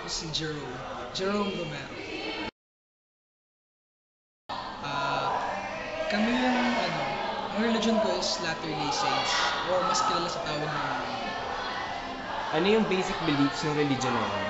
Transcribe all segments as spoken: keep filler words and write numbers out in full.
Si Jerome. Jerome Romero. Ah, kami yung ano, ang religion ko is Latter-day Saints or mas kilala sa tawag ng Ano yung basic beliefs ng religion na yun?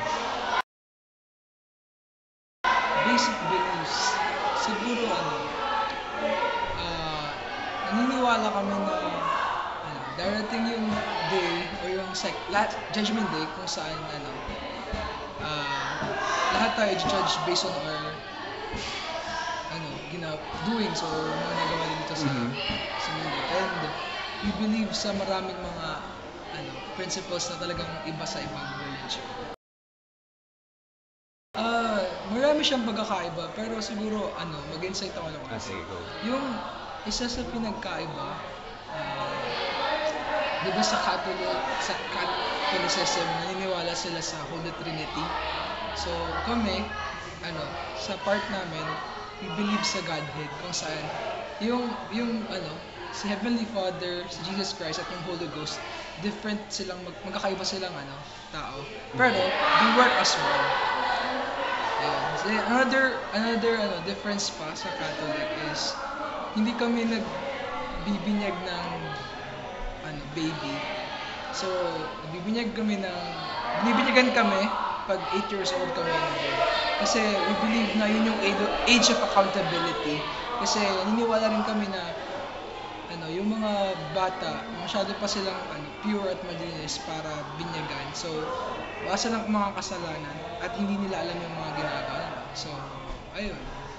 basic beliefs. Siguro ano, ah, naniniwala kami na ano, darating yung day or yung sec, la, judgment day kung saan ano, ah, lahat tayo judge based on our ano, gina doings or mga nagawa din dito sa Mhm. sa mundo. And we believe sa maraming mga ano, principles na talagang iba sa ibang religion. Ah, marami siyang pagkakaiba pero siguro ano, mag-insight ako ng Ah, sige, go. yung isa sa pinagkaiba, ah, di ba sa Catholic, sa Catholicism, naniniwala sila sa Holy Trinity. So kami, ano, sa part namin, we believe sa Godhead kung saan yung yung ano, si Heavenly Father, si Jesus Christ at yung Holy Ghost, different silang mag, magkakaiba silang ano, tao. Pero they work as one. Ayun. So, another another ano difference pa sa Catholic is hindi kami nagbibinyag ng ano baby. So, nagbibinyag kami ng binibinyagan kami pag eight years old kami. Kasi we believe na yun yung age age of accountability. Kasi naniniwala rin kami na ano, yung mga bata, masyado pa silang ano, pure at malinis para binyagan. So, wala silang mga kasalanan at hindi nila alam yung mga ginagawa nila. So, ayun.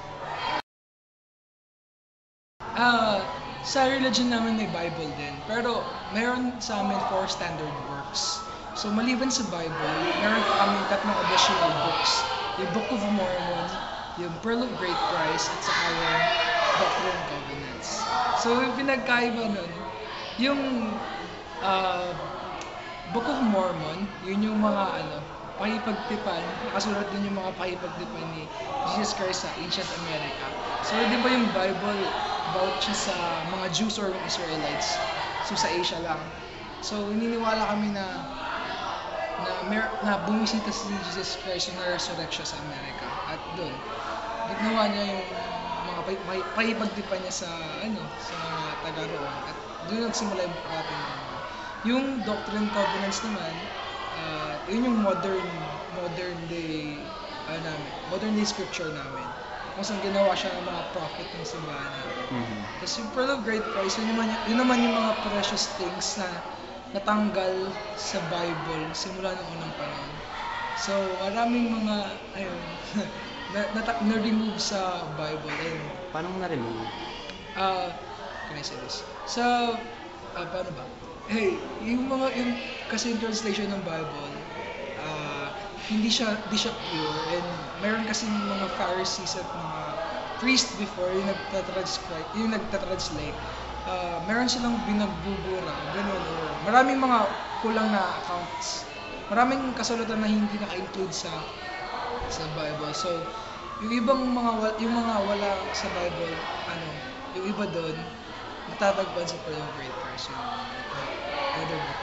Ah, sa religion namin may Bible din. Pero meron sa amin four standard works. So maliban sa Bible, meron pa kami tatlong additional books. Yung Book of Mormon, yung Pearl of Great Price, at saka yung Doctrine and Covenants. So yung pinagkaiba nun, yung ah, Book of Mormon, yun yung mga ano, pakipagtipan, nakasulat din yung mga pakipagtipan ni Jesus Christ sa ancient America. So di ba yung Bible about siya sa mga Jews or Israelites, so sa Asia lang. So naniniwala kami na na, mer- na bumisita si Jesus Christ yung na-resurrect siya sa America. At doon, ginawa niya yung mga pay- pay- pakipagtipan niya sa ano sa mga taga roon. At doon nagsimula yung parating ng yung Doctrine and Covenants naman, ah, yun yung modern modern day ano namin, modern day scripture namin. Kung saan ginawa siya ng mga prophet ng simbahan namin. Mhm. Tapos yung Pearl of Great Price, yun naman, yun naman yung mga precious things na natanggal sa Bible simula noong unang panahon. So, maraming mga, ayun, na, na, na-remove sa Bible. And, Paano mo na-remove? uh, can I say this? So, ah, paano ba? Hey, yung mga, yung, kasi yung translation ng Bible, ah, hindi siya, hindi siya pure. And meron kasi mga Pharisees at mga priest before yung nagtatranscribe, yung nagtatranslate. Ah, meron silang binagbubura, ganun, or maraming mga kulang na accounts. Maraming kasulatan na hindi naka-include sa sa Bible. So, yung ibang mga wa- yung mga wala sa Bible, ano, yung iba doon matatagpuan sa Pearl of Great Price, yung uh, other book.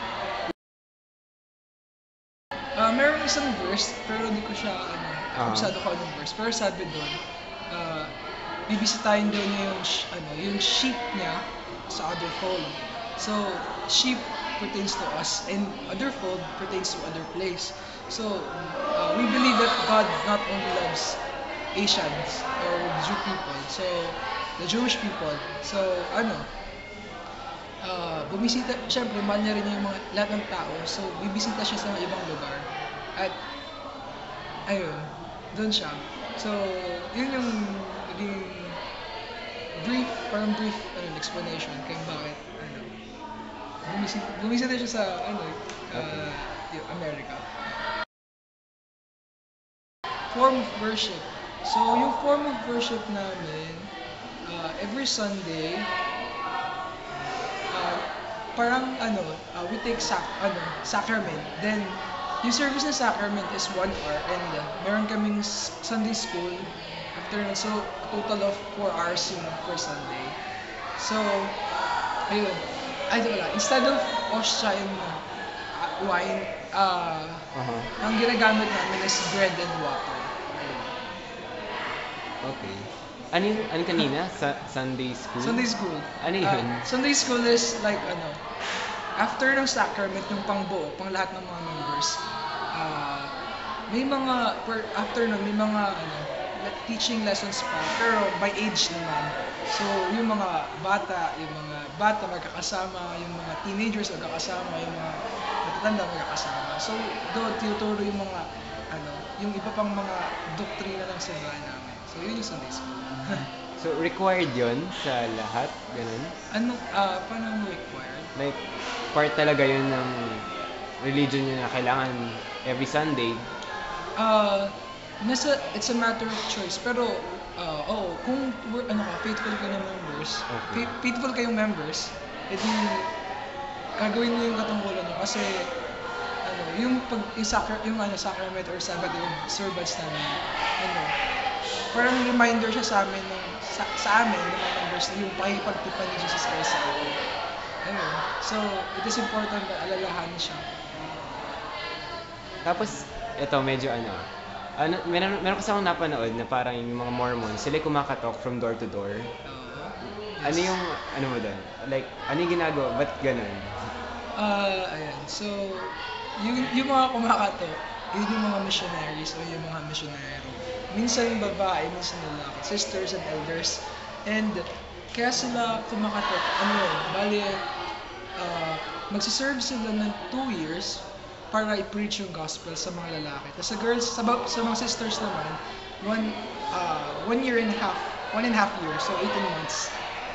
Ah, meron isang verse, pero hindi ko siya ano, Ah. kabisado ko anong verse. Pero sabi doon, ah, bibisitahin doon niya yung sh- ano, yung sheep niya sa other fold. So, sheep pertains to us and other fold pertains to other place. So, uh, we believe that God not only loves Asians or Jew people, so the Jewish people. So, ano, ah, bumisita, syempre, mahal niya rin yung mga, lahat ng tao. So, bibisita siya sa mga ibang lugar. At, ayun, doon siya. So, yun yung naging brief, parang brief ano, explanation kung bakit, ano, bumisita, bumisita siya sa, ano, ah, yung America. Form of worship. So, yung form of worship namin, ah, every Sunday, uh, parang ano, uh, we take sac ano, sacrament. Then, yung service ng sacrament is one hour and uh, meron kaming s- Sunday school after nun. So, a total of four hours yung per Sunday. So, ayun. Ay, di wala. Instead of ostra and uh, wine, ah, Aha. ang ginagamit namin is bread and water. Okay. Ano yung, ano kanina? Sa Sunday school? Sunday school. Ano Ah, yun? Sunday school is like ano, after ng sacrament, yung pangbuo, pang lahat ng mga members, ah, may mga, per, after nun, may mga ano, like, teaching lessons pa, pero by age naman. So, yung mga bata, yung mga bata magkakasama, yung mga teenagers magkakasama, yung mga matatanda magkakasama. So, doon tinuturo yung mga, ano, yung iba pang mga doktrina ng simbahan namin. So, yun yung Sunday school. So, required yon sa lahat? Ganun? Ano, ah, paano mo required? Like, part talaga yun ng religion nyo na kailangan every Sunday. Ah, nasa, it's a matter of choice. Pero, ah, oo, kung we're, ano ka, faithful kayo ng members, Okay. fa- faithful kayong members, edi gagawin niyo yung katungkulan niyo kasi ano, yung pag yung, sacra, yung ano, sacrament or Sabbath yung observance namin, ano, parang reminder siya sa amin ng sa, sa amin ng mga members na yung pakipagtipan ni Jesus Christ sa atin. Ayun. So, it is important na alalahanin siya. Tapos, ito medyo ano, ano meron, meron kasi akong napanood na parang yung mga Mormons, sila yung kumakatok from door to door. Uh, Ano yung, ano mo doon? Like, ano yung ginagawa? Ba't ganun? Ah, ayan. So, yung, yung mga kumakato, yun yung mga missionaries o yung mga misyonero. Minsan babae, minsan lalaki, sisters and elders. And kaya sila kumakatok, ano yun, bali, ah, magsiserve sila ng two years para i-preach yung gospel sa mga lalaki. Tapos sa girls, sa, ba- sa mga sisters naman, one, ah, one year and a half, one and a half years, so eighteen months.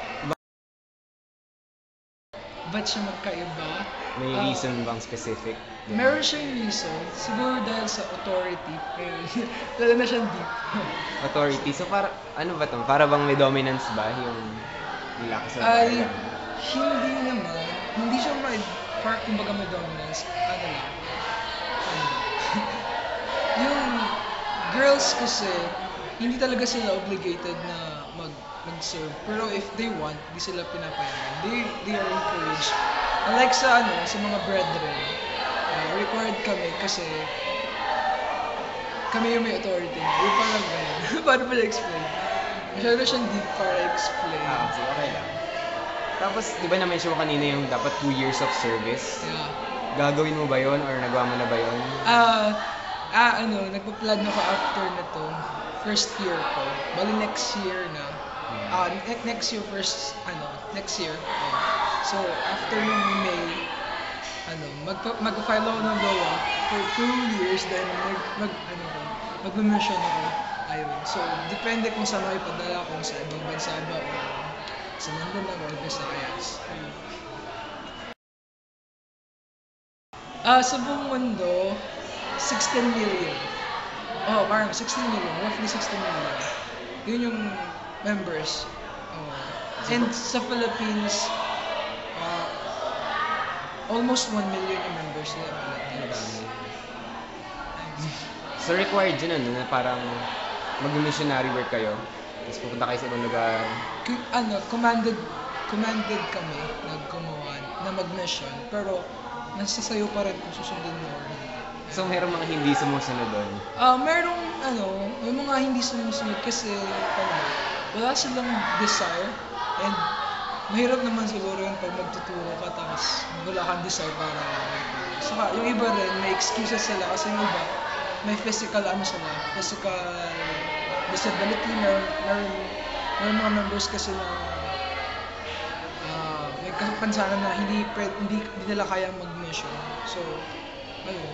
Ba't siya magkaiba? May Ah, reason bang specific? Meron siyang reason, siguro dahil sa authority. Lalo na siyang deep. Authority. So, para, ano ba to? Para bang may dominance ba yung lalaki sa Ay, bahay? hindi naman. Hindi siya may, part kumbaga may dominance. Ano lang. Ano, yung girls kasi, hindi talaga sila obligated na mag mag-serve. Pero if they want, di sila pinapayagan. They, they are encouraged. Unlike sa ano, sa mga brethren, uh, required kami kasi kami yung may authority. Yung parang ganun. Paano pala explain? Masyado siyang deep para explain. Ah, sige, okay lang. Tapos, di ba na-mention mo kanina yung dapat two years of service? Yeah. Gagawin mo ba yon or nagawa mo na ba yon? Ah, ah, ano, nagpa-plan ako after na to, first year ko. Bali next year na. Ah, ne- next year first, ano, next year. Oh. So, after nung May, ano, mag mag-file ako ng L O A for two years, then mag, mag ano ko, mag-mission ako. Ayun. So, depende kung saan ako ipadala, kung sa ibang bansa ba o sa Mindanao or Visayas. Ayun. Ah, sa buong mundo, sixteen million. Oh, parang sixteen million, roughly sixteen million. Yun yung members. Oh. And sa Philippines, ah, almost one million yung members nila Philippines. So, required yun ano, na parang mag-missionary work kayo. Tapos pupunta kayo sa ibang lugar. K- ano, commanded commanded kami na gumawa na mag-mission, pero nasa sayo pa rin kung susundin mo or hindi. So, meron mga hindi sumusunod doon. Ah, merong ano, may mga hindi sumusunod kasi ano, wala silang desire and mahirap naman siguro yun pag magtuturo ka tapos wala kang desire para magturo. Saka yung iba rin, may excuses sila kasi yung iba, may physical ano sila, physical disability, meron, meron, meron mga members kasi na ah, may kapansanan na hindi, pwed- hindi, hindi nila kayang mag-mission. So, ayun.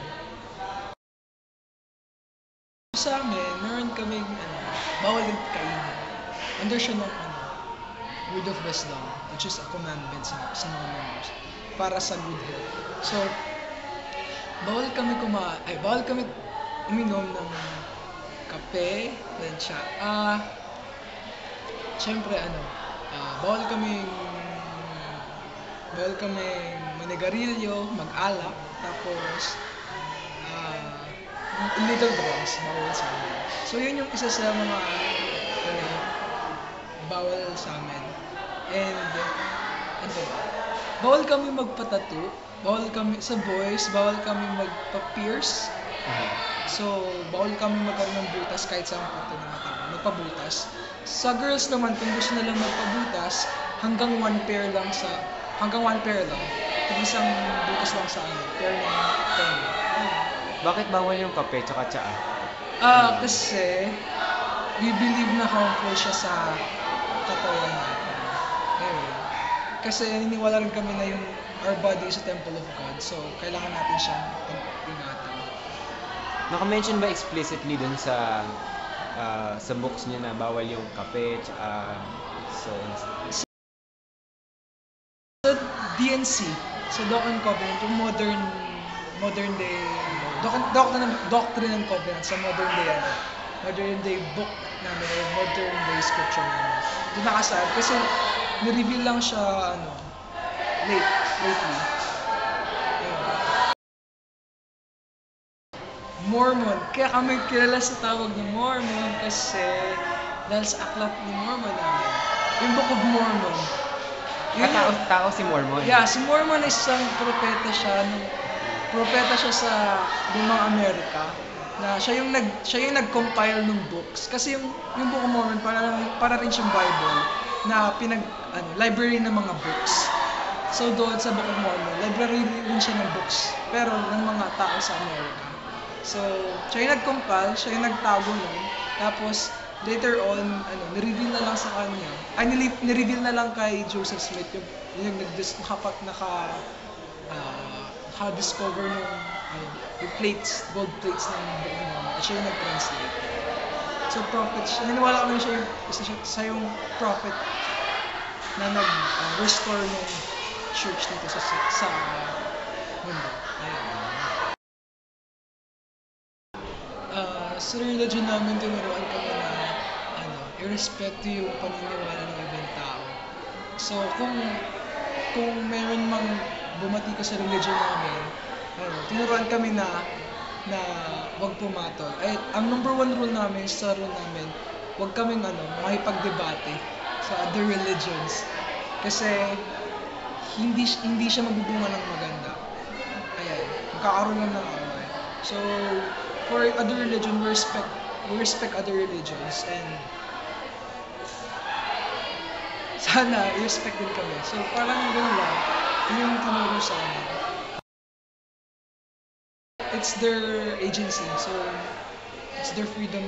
Sa amin, meron kaming ano, bawal yung kainin. Under siya ng ano, word of wisdom, which is a commandment sa, sa mga members para sa good health. So, bawal kami kuma ay bawal kami uminom ng kape, then siya. Ah, syempre ano, ah, bawal kami bawal kami manigarilyo, mag-alak, tapos ah, illegal drugs, bawal sa amin. So yun yung isa sa mga ano, bawal sa amin. And ano ba? bawal kami magpatato, bawal kami sa boys, bawal kami magpa-pierce. So, bawal kami magkaroon ng butas kahit saan punta na kami, magpabutas. Sa girls naman, kung gusto nilang magpabutas, hanggang one pair lang sa, hanggang one pair lang. Kung isang butas lang sa ano, pair ng tenga. Bakit bawal yung kape tsaka tsaa? Ah, kasi, we believe na harmful siya sa katawan natin. Ayun. Kasi niniwala rin kami na yung our body is a temple of God. So, kailangan natin siyang pag-ingatan. Naka-mention ba explicitly dun sa ah, sa books niya na bawal yung kape tsaka so Sa D N C, sa Doctrine and Covenant, yung modern, modern day, doc- Doctrine, and- Doctrine and Covenant, sa modern day, ano, modern day book namin, or modern day scripture namin. Doon nakasaad, kasi nireveal lang siya, ano, late, lately. Ayun. Mormon. Kaya kami kilala sa tawag na Mormon kasi dahil sa aklat ni Mormon namin. Yung Book of Mormon. Yun tao, yung- tao si Mormon. Yeah, si Mormon is isang propeta siya, nung propeta siya sa lumang Amerika, na siya yung nag siya yung nag-compile ng books kasi yung yung Book of Mormon para para rin siyang Bible na pinag ano, library ng mga books. So doon sa Book of Mormon, library rin siya ng books pero ng mga tao sa Amerika. So, siya yung nag-compile, siya yung nagtago nun. Tapos, later on, ano, nireveal na lang sa kanya. Ay, nili- nireveal na lang kay Joseph Smith yung, yung nag-dis- nakapat, naka, ah, naka-discover ng, ano, yung plates, gold plates ng Book of Mormon. At siya yung nag-translate. So, prophet siya. Niniwala kami siya yung, isa siya, siya yung prophet na nag-restore ng church dito sa, sa, sa mundo. Ayun. Ah, sa religion namin, tinuruan kami na ano, i-respeto yung paniniwala ng ibang tao. So, kung kung meron mang bumati ka sa religion namin, ano, tinuruan kami na na wag pumatol. Ay, ang number one rule namin sa rule namin, wag kaming ano, makipagdebate sa other religions. Kasi hindi hindi siya magbubunga ng maganda. Ayan, magkakaroon lang ng away. So, for other religion, we respect we respect other religions and sana i-respect din kami. So, parang gano'n lang. Yun yung tinuro sa amin. It's their agency, so it's their freedom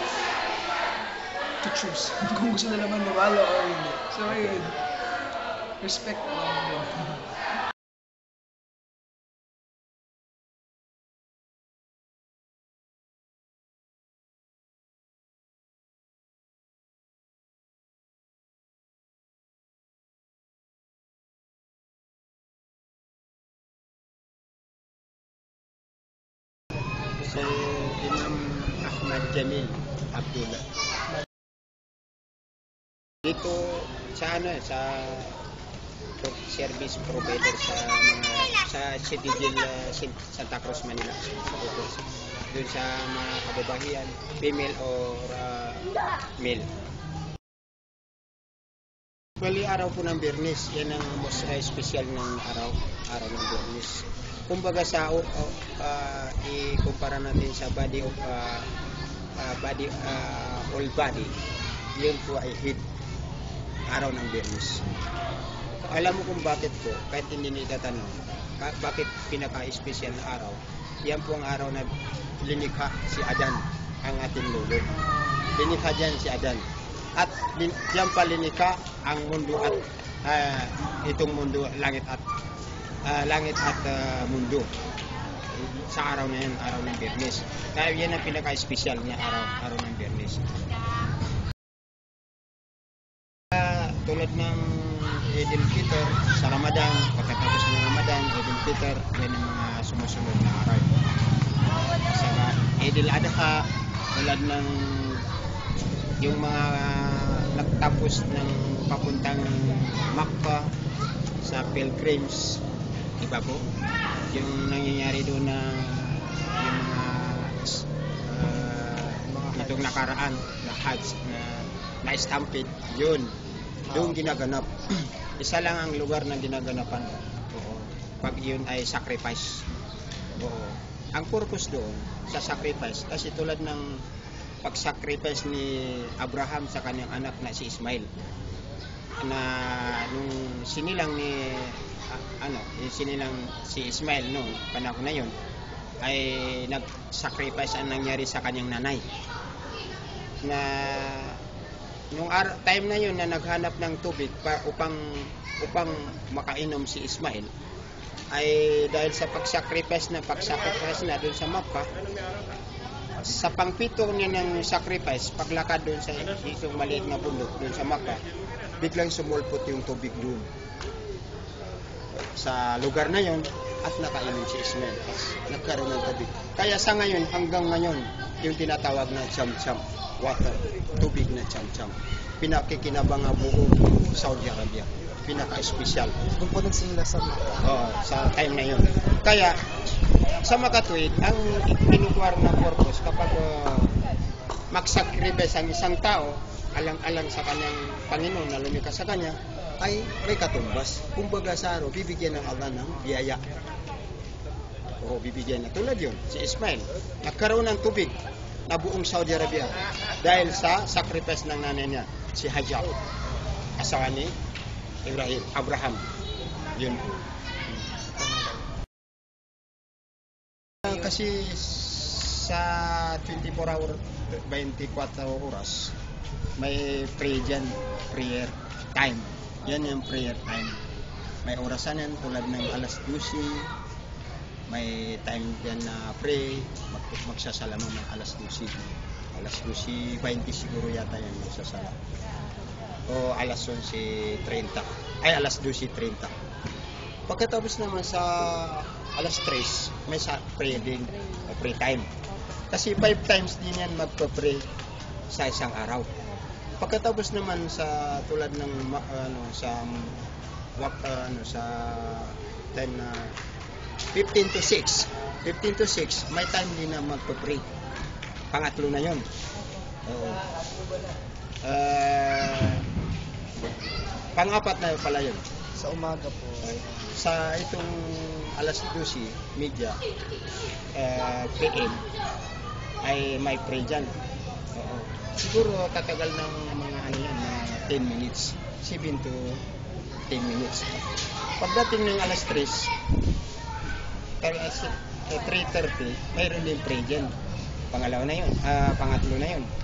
to choose kung gusto nila maniwala or hindi. So, ayun. Respect lang din. Si Imam Ahmad Jamil Abdullah. Dito sa ano sa service provider sa mga sa City Jail uh, Santa Cruz, Manila. Doon sa mga kababayan, female or uh, male. Bali, araw po ng Biyernes, yan ang most uh, special ng araw, araw ng Biyernes. Kumbaga sa uh, uh, ikumpara natin sa body of uh, uh, body uh, whole body, yun po ay head, araw ng Biyernes. Alam mo kung bakit po, kahit hindi nila tanong, bakit pinaka-special na araw? Yan po ang araw na linikha si Adan, ang ating lolo. Linikha dyan si Adan. At diyan pa linikha ang mundo at uh, itong mundo, langit at uh, langit at uh, mundo. Sa araw na yan, araw ng Biyernes. Kaya yan ang pinaka-special niya araw, araw ng Biyernes. Uh, tulad ng Eid al-Fitr sa Ramadan, pagkatapos ng Ramadan, Eid al-Fitr, yan ang mga sumusunod na araw. Sa Eid al-Adha, tulad ng yung mga nagtapos ng papuntang Makkah sa pilgrims, iba po, yung nangyayari doon na yung mga uh, itong nakaraan na Hajj na na-stampede, yun, doon ginaganap. Isa lang ang lugar na ginaganapan. Oo. Pag yun ay sacrifice. Oo. Ang purpose doon sa sacrifice, kasi tulad ng pag-sacrifice ni Abraham sa kanyang anak na si Ismail, na nung sinilang ni ah, ano, eh, sinilang si Ismail noong panahon na yun, ay nag-sacrifice ang nangyari sa kanyang nanay. Na nung ar- time na yun na naghanap ng tubig pa, upang upang makainom si Ismail, ay dahil sa pag-sacrifice na pag-sacrifice na doon sa Makkah, sa pangpito niya ng sacrifice, paglakad doon sa isang maliit na bundok doon sa Makkah, biglang sumulpot yung tubig doon sa lugar na yon at nakainom si Ismail. Nagkaroon ng tubig. Kaya sa ngayon, hanggang ngayon, yung tinatawag na cham-cham water, tubig na cham-cham, pinakikinabang ang buong Saudi Arabia. Pinaka-espesyal. Doon po nagsimula sa Makkah. Oo, sa time na yun. Kaya, sa makatuwid, ang kinukuwar na purpose kapag uh, mag-sacrifice ang isang tao, alang-alang sa kanyang Panginoon na lumikas sa kanya, ay may katumbas. Kumbaga sa araw, bibigyan ng Allah ng biyaya. Oo, bibigyan na. Tulad yun, si Ismail, nagkaroon ng tubig na buong Saudi Arabia dahil sa sacrifice ng nanay niya, si Hajar, asawa ni Ibrahim, Abraham. Yun. Kasi sa twenty-four hour, twenty-four oras, may prayer dyan, prayer time. Yan yung prayer time. May orasan yan tulad ng alas twelve, may time dyan na pray, mag magsasalaman ng alas twelve. Alas twelve twenty siguro yata yan magsasala. O alas eleven thirty. Ay, alas twelve thirty. Pagkatapos naman sa alas tres, may sa pray din, pray time. Kasi five times din yan magpa-pray sa isang araw. Pagkatapos naman sa tulad ng ano sa wak, ano sa time na fifteen to six. fifteen to six, may time din na magpa-pray. Pangatlo na 'yon. Oo. Uh, pang-apat na pala 'yon. Sa umaga po. Sa itong alas twelve media uh, P M ay may pray dyan. Oo. Siguro tatagal ng mga ano yan, mga ten minutes, seven to ten minutes. Pagdating ng alas tres, three thirty, mayroon din pray dyan. Pangalawa na yun, uh, pangatlo na yun.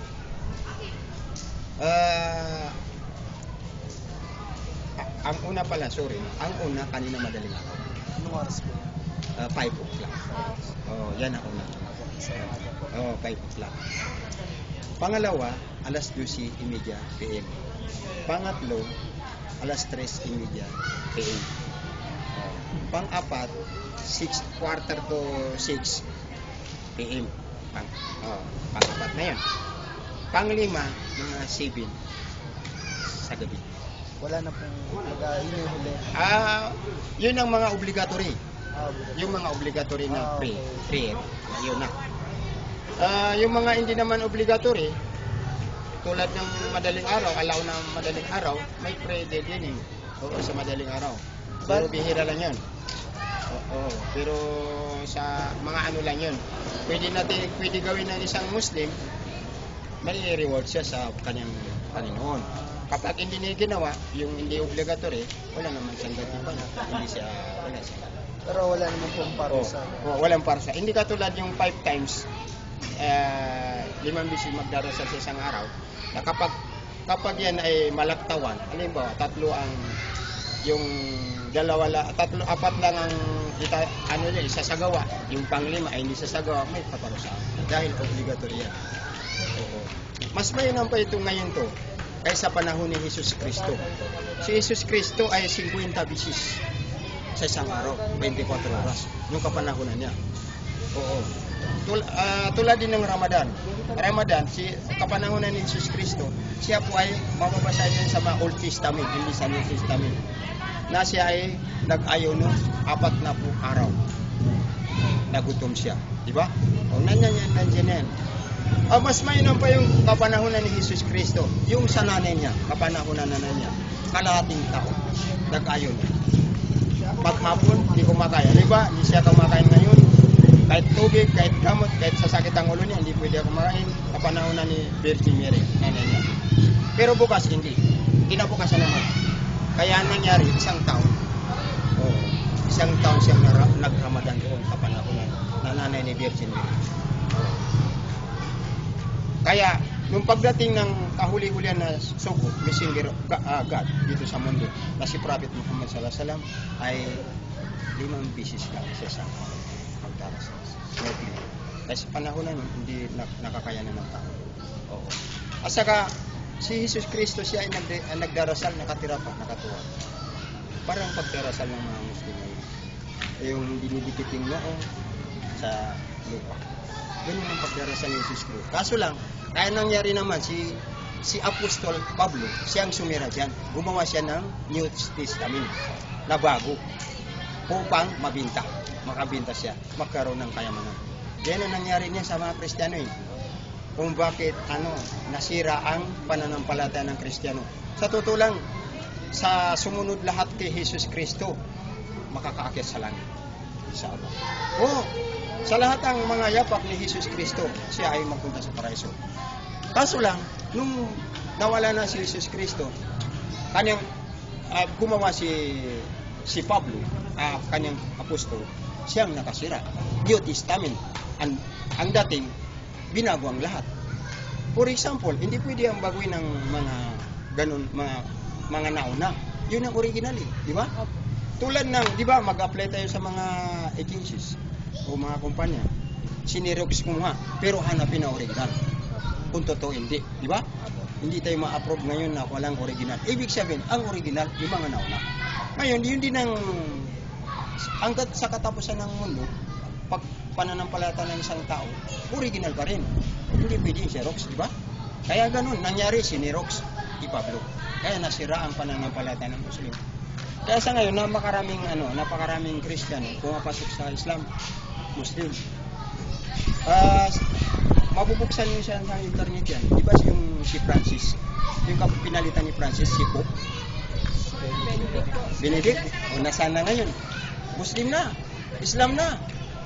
Uh, ang una pala, sorry, ang una kanina madaling araw. Anong oras po? Uh, five o'clock. Oh, yan ang una. Sa umaga po. Oh, five o'clock. Pangalawa, alas twelve thirty P M. Pangatlo, alas tres thirty P M. Oh. Pang-apat, six quarter to six P M. Pang, oh, pang-apat na yan. Pang-lima, mga seven sa gabi. Wala na pong mag-hinihuli. Ah, yun ang mga obligatory. Ah, Yung mga obligatory na Ah, pray, okay. prayer, yun na. Ah, yung mga hindi naman obligatory, tulad ng madaling araw, alaw na madaling araw, may pray din yun eh. Oo, sa madaling araw. Pero bihira lang yun. Oo, pero sa mga ano lang yun. Pwede natin, pwede gawin ng isang Muslim, may reward siya sa kanyang Panginoon. Kapag hindi niya ginawa, yung hindi obligatory, wala naman siyang gagawin. Hindi siya, wala siya. Pero wala naman pong parusa. Oh, oh, walang parsa. Hindi katulad yung five times, uh, limang bisis magdarasal sa isang araw, na kapag, kapag yan ay malaktawan, halimbawa, tatlo ang, yung dalawa, la, tatlo, apat lang ang, ita, ano niya, isasagawa, yung panglima ay hindi sasagawa, may paparusa. Dahil obligatory yan. Oo. Mas mainam pa ito ngayon to, kaysa panahon ni Jesus Cristo. Si Jesus Cristo ay fifty bisis sa isang araw, twenty-four oras, yung kapanahonan niya. Oo. Tul uh, tulad din ng Ramadan. Ramadan, si kapanahonan ni Jesus Cristo, siya po ay mababasa niya sa mga Old Testament, hindi sa New Testament, na siya ay nag-ayuno apat na po araw. Nagutom siya. Di ba? O, nandiyan yan, nandiyan yan. Uh, mas mainam pa yung kapanahonan ni Jesus Cristo, yung sa nanay niya, kapanahonan na nanay niya, kalahating tao. nag-ayon. Maghapon, di kumakaya. Di ba? Hindi siya kumakain ngayon. Kahit tubig, kahit gamot, kahit sasakit ang ulo niya, hindi pwede kumakain. Kapanahon na ni Virgin Mary, nanay niya. Pero bukas, hindi. Kinabukasan naman. Kaya nangyari, isang taon. Oh, isang taon siyang nara- nag-Ramadan doon kapanahon na nanay ni Virgin Mary. Oh. Kaya, nung pagdating ng kahuli-hulihan na sugo, messenger uh, God dito sa mundo, na si Prophet Muhammad sallallahu alaihi wasallam ay limang bisis lang siya sa pagdarasal. Nobly. Kasi panahon na nun, hindi nak- nakakayanan ng tao. Oo. At saka, si Jesus Cristo siya ay nagde- uh, nagdarasal, nakatira pa, nakatuwa. Parang pagdarasal ng mga Muslim ngayon. Yung dinidikit yung noo sa lupa. Ganun ang pagdarasal ni Jesus Cristo. Kaso lang, kaya nangyari naman si si Apostol Pablo, siyang sumira dyan. Gumawa siya ng New Testament na bago upang mabinta. Makabinta siya, magkaroon ng kayamanan. Yan ang nangyari niya sa mga Kristiyano eh. Kung bakit ano, nasira ang pananampalataya ng Kristiyano. Sa totoo lang, sa sumunod lahat kay Jesus Cristo, makakaakyat sa langit. Sa Allah. Oh, sa lahat ng mga yapak ni Jesus Cristo, siya ay magpunta sa paraiso. Kaso lang, nung nawala na si Jesus Cristo, kanyang uh, gumawa si si Pablo, uh, kanyang apostol, siyang nakasira. New Testament, ang, ang dating, binago ang lahat. For example, hindi pwede ang baguhin ng mga ganun, mga mga nauna. Yun ang original eh, di ba? Tulad ng, di ba, mag-apply tayo sa mga agencies o mga kumpanya. Sinirox kumuha, pero hanapin na original. Kung totoo hindi, di ba? Hindi tayo ma-approve ngayon na walang original. Ibig sabihin, ang original, yung mga nauna. Ngayon, yun din ang hanggat sa katapusan ng mundo, pag pananampalataya ng isang tao, original pa rin. Hindi pwede Xerox, di ba? Kaya ganun, nangyari sinirox ni Pablo. Kaya nasira ang pananampalataya ng Muslim. Kaya sa ngayon, napakaraming ano, napakaraming Kristiyano pumapasok sa Islam, Muslim. Ah, uh, mabubuksan niyo siya sa internet yan. Di ba yung si Francis? Yung pinalitan ni Francis, si Pope? Benedict. O nasaan na ngayon? Muslim na. Islam na.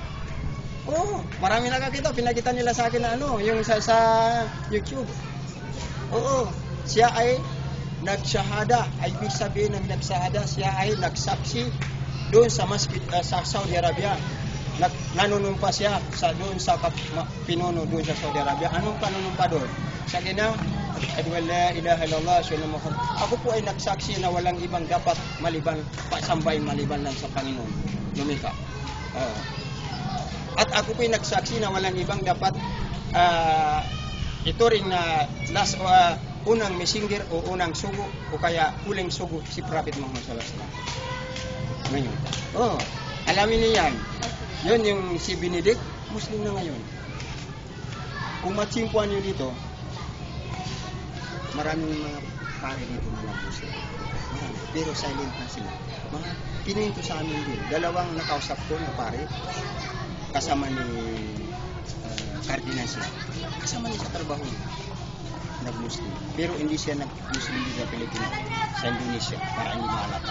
Oo, marami nakakita. Pinakita nila sa akin na ano, yung sa, sa YouTube. Oo, siya ay nagsyahada. Ay ibig sabihin ng nagsahada, siya ay nagsaksi doon sa masjid uh, sa Saudi Arabia. Nag, nanunumpa siya sa doon sa kap, ma, pinuno doon sa Saudi Arabia. Anong panunumpa doon? Sa kanya, la ilaha illallah sallallahu alaihi wasallam. Ako po ay nagsaksi na walang ibang dapat maliban pasambahin maliban lang sa Panginoon. Lumika. Uh, at ako po ay nagsaksi na walang ibang dapat uh, ito rin na last uh, unang messenger o unang sugo o kaya huling sugo si Prophet Muhammad sallallahu alaihi wasallam. Ngayon. Oh, alamin niyo yan. Yun yung si Benedict, Muslim na ngayon. Kung matsimpuan nyo dito, maraming mga pare dito na Muslim. Marami. Pero silent na sila. Mga pinuwento sa amin din. Dalawang nakausap ko na pare, kasama ni uh, Cardinal sila. Kasama niya sa trabaho niya. Nag-Muslim. Pero hindi siya nag-Muslim dito sa Pilipinas. Sa Indonesia. Para hindi mahalata.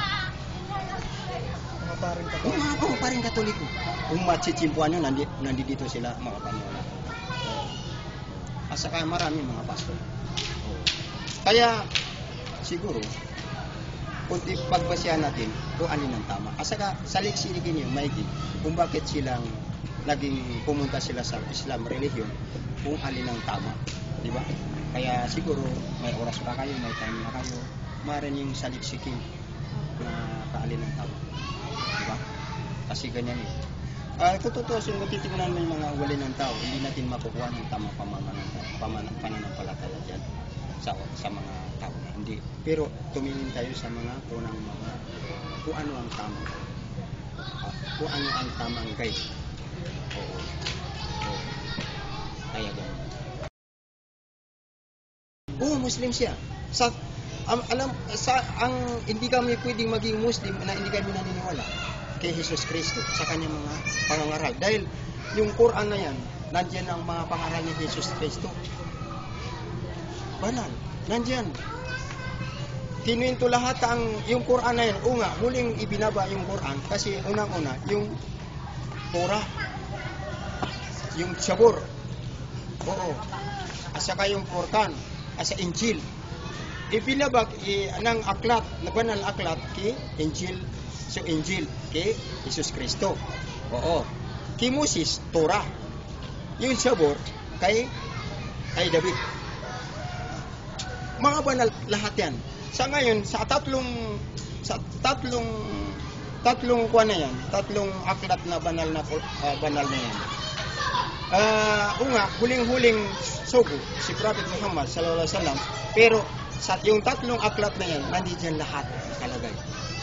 Mga paring Oo, katoliko. mga oh, paring katoliko. Kung matsitsimpuan nyo, nandi, nandito sila mga paniwala. Uh, at saka marami mga pastor. Uh, kaya, siguro, kung pagbasihan natin kung alin ang tama. At saka, salik-siligin nyo, maigi, kung bakit silang naging pumunta sila sa Islam religion, kung alin ang tama. Di ba? Kaya siguro, may oras pa kayo, may time na kayo, maaaring yung salik-sikin na kaalin ang tama. Diba? Kasi ganyan eh. Uh, kung totoo, kung titignan mo yung mga ugali ng tao, hindi natin makukuha ng tamang pananampalataya dyan sa, sa mga tao na hindi. Pero tumingin tayo sa mga unang mga kung ano ang tama. Uh, kung ano ang tamang guide. Oo. Oo. Kaya ganyan. Oo, Muslim siya. Sa Um, alam sa ang hindi kami pwedeng maging Muslim na hindi kami naniniwala kay Jesus Cristo sa kanyang mga pangangaral dahil yung Quran na yan nandiyan ang mga pangaral ni Jesus Cristo banal nandiyan kinuwento lahat ang yung Quran na yun. O nga, huling ibinaba yung Quran kasi unang-una yung Torah, yung Zabur, oo, at saka yung Furqan, at sa Injil. Ibinabag i, ng aklat, na banal aklat kay Injil, so Injil kay Jesus Kristo. Oo. Kay Moses, Torah. Yung Zabur kay kay David. Mga banal lahat yan. Sa ngayon, sa tatlong sa tatlong tatlong kuwan na yan, tatlong aklat na banal na uh, banal na yan. Ah, uh, nga, huling-huling sugo si Prophet Muhammad sallallahu alaihi wasallam, pero sa yung tatlong aklat na yan, nandito yan lahat nakalagay.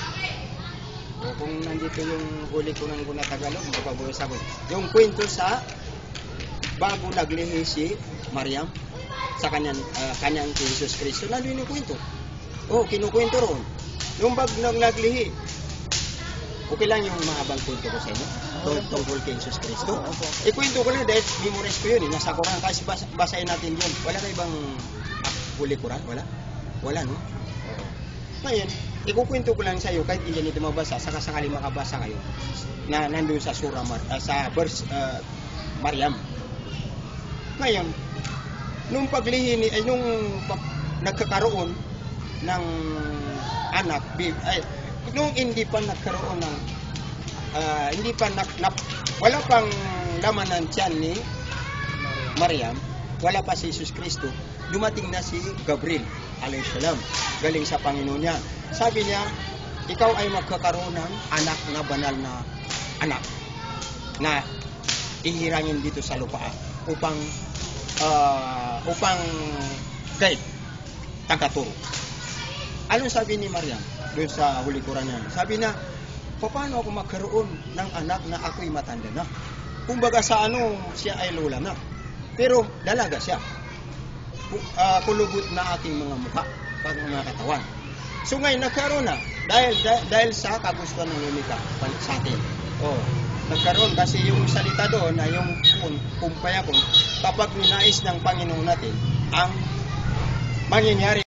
O kung nandito yung huli ko ng guna Tagalog, mapabuhos ako. Yung kwento sa bago naglihi si Maryam sa kanyang uh, kanyang si Jesus Kristo, nandito yung kwento. Oh, kinukwento roon. Yung bag nang naglihi. Okay lang yung mahabang kwento ko sa inyo. Tung- tungkol kay Jesus Kristo. Ikwento ko lang dahil memorize ko yun. Eh. Nasa Quran. Kasi bas- basahin natin yun. Wala na ibang ah, huli Quran? Wala? Wala, no? Ngayon, ikukwento ko lang sa iyo kahit hindi nito mabasa. Saka sakali makabasa kayo na nandun sa surah Mar- uh, sa verse uh, Maryam. Ngayon, nung paglihi ni, ay, nung pag, nagkakaroon ng anak, bib, ay, nung hindi pa nagkaroon ng uh, hindi pa nak, nak, wala pang laman ng tiyan ni Maryam, wala pa si Jesus Kristo, dumating na si Gabriel alayhi salam galing sa Panginoon niya. Sabi niya, ikaw ay magkakaroon ng anak na banal na anak na ihirangin dito sa lupa upang uh, upang guide, tagaturo. Anong sabi ni Maryam doon sa huli Quran niya? Sabi na, paano ako magkaroon ng anak na ako'y matanda na? Kumbaga sa ano, siya ay lola na. Pero dalaga siya. Uh, kulubot na ating mga mukha, pag mga katawan. So ngayon, nagkaroon na. Dahil, dahil, dahil sa kagustuhan ng lumika sa atin. Oh, nagkaroon kasi yung salita doon na yung kung, kumpaya kung kapag ninais ng Panginoon natin ang mangyayari